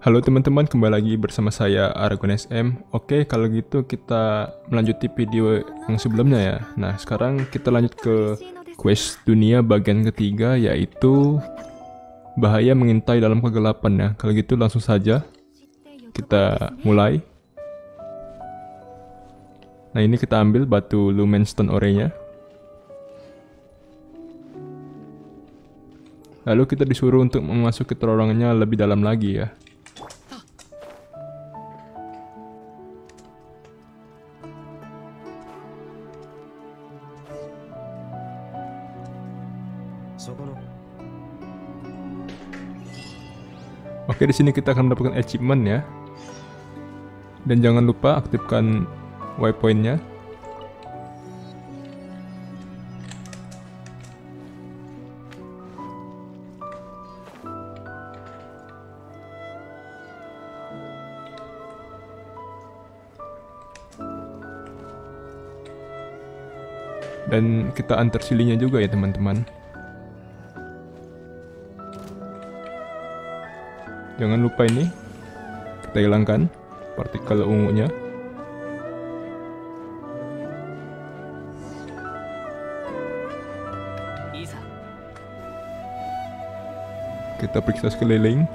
Halo teman-teman, kembali lagi bersama saya Aragon SM. Oke, kalau gitu kita melanjuti video yang sebelumnya ya. Nah, sekarang kita lanjut ke quest dunia bagian ketiga, yaitu bahaya mengintai dalam kegelapan ya. Kalau gitu langsung saja kita mulai. Nah, ini kita ambil batu Lumenstone Ore-nya. Lalu kita disuruh untuk memasuki terowongannya lebih dalam lagi ya. Oke, di sini kita akan mendapatkan achievement ya. Dan jangan lupa aktifkan waypoint-nya. Dan kita antar silinya juga ya teman-teman. Jangan lupa ini kita hilangkan partikel ungunya. Kita periksa sekeliling.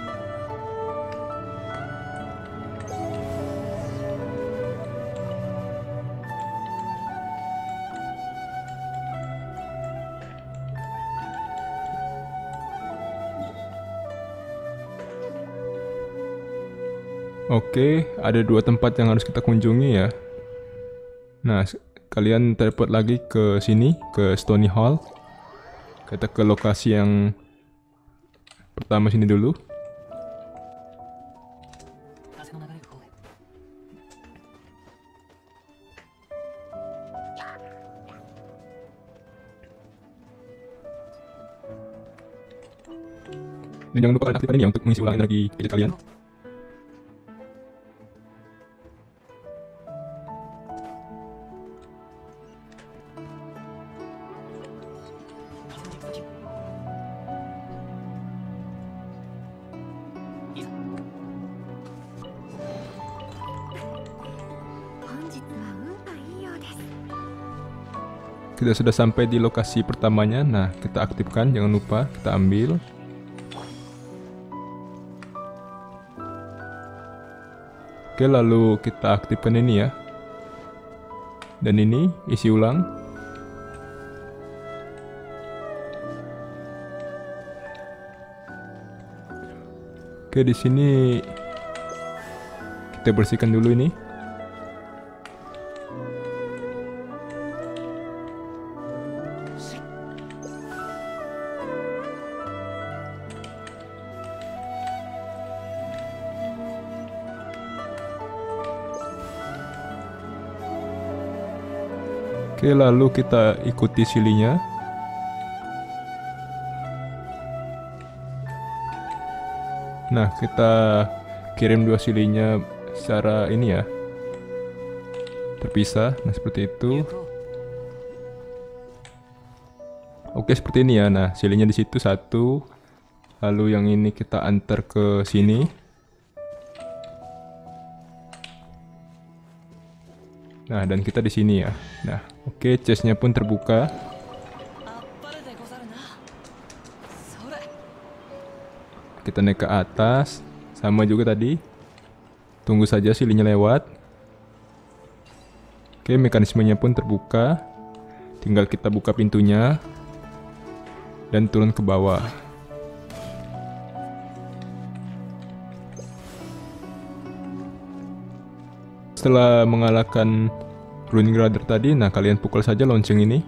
Oke, ada dua tempat yang harus kita kunjungi ya. Nah, kalian teleport lagi ke sini, ke Stony Hall. Kita ke lokasi yang pertama sini dulu. Dan jangan lupa kalian aktifkan ini ya untuk mengisi ulang energi gadget kalian. Kita sudah sampai di lokasi pertamanya. Nah, kita aktifkan, jangan lupa kita ambil. Oke, lalu kita aktifkan ini ya. Dan ini isi ulang. Oke, di sini kita bersihkan dulu ini. Oke, lalu kita ikuti silinya. Nah, kita kirim dua silinya secara ini ya, terpisah. Nah, seperti itu. Oke, seperti ini ya. Nah, silinya di situ satu. Lalu yang ini kita antar ke sini. Nah, dan kita di sini ya. Nah, oke, chestnya pun terbuka. Kita naik ke atas. Sama juga tadi. Tunggu saja silinya lewat. Oke, mekanismenya pun terbuka. Tinggal kita buka pintunya. Dan turun ke bawah. Setelah mengalahkan Ruin Grother tadi, nah kalian pukul saja lonceng ini.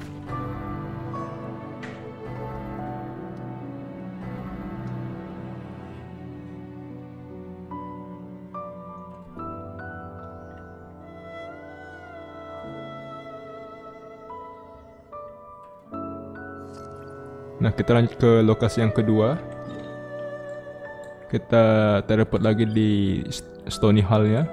Nah, kita lanjut ke lokasi yang kedua. Kita teleport lagi di Stony Hall ya.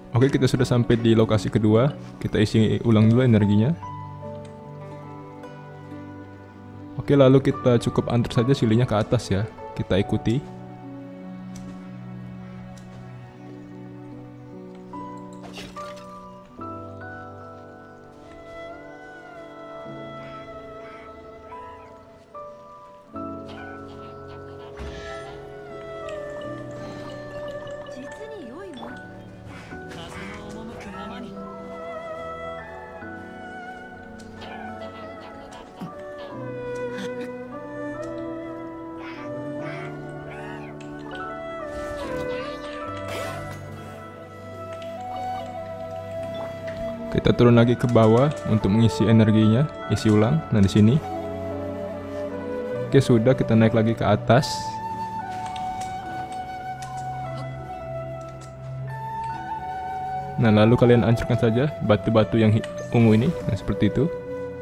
Oke, kita sudah sampai di lokasi kedua. Kita isi ulang dulu energinya. Oke, lalu kita cukup antar saja silinya ke atas ya. Kita ikuti. Kita turun lagi ke bawah untuk mengisi energinya, isi ulang. Nah, di sini. Oke, sudah, kita naik lagi ke atas. Nah, lalu kalian hancurkan saja batu-batu yang ungu ini. Nah, seperti itu.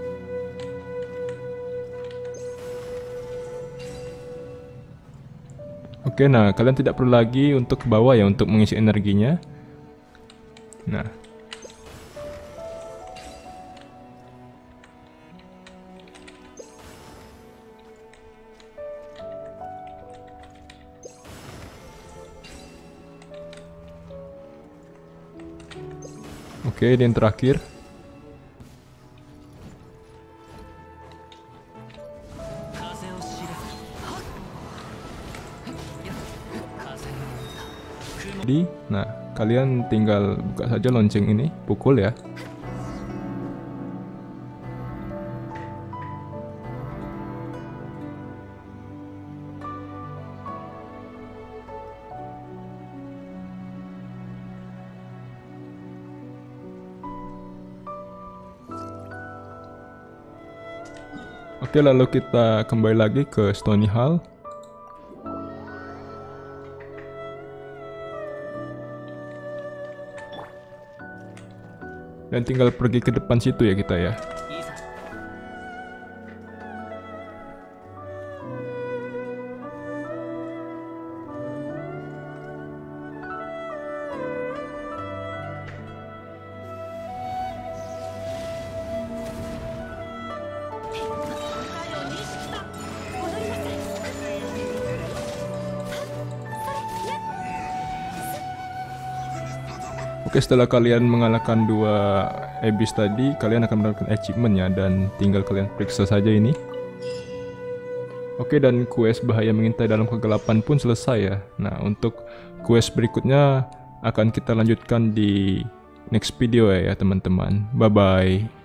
Oke, nah kalian tidak perlu lagi untuk ke bawah ya untuk mengisi energinya. Nah. Oke, ini yang terakhir. Nah, kalian tinggal buka saja lonceng ini, pukul ya. Oke, lalu kita kembali lagi ke Stony Hall. Dan tinggal pergi ke depan situ ya kita ya. Oke, setelah kalian mengalahkan 2 abyss tadi, kalian akan mendapatkan achievement ya, dan tinggal kalian periksa saja ini. Oke, dan quest bahaya mengintai dalam kegelapan pun selesai ya. Nah, untuk quest berikutnya akan kita lanjutkan di next video ya teman-teman. Bye-bye.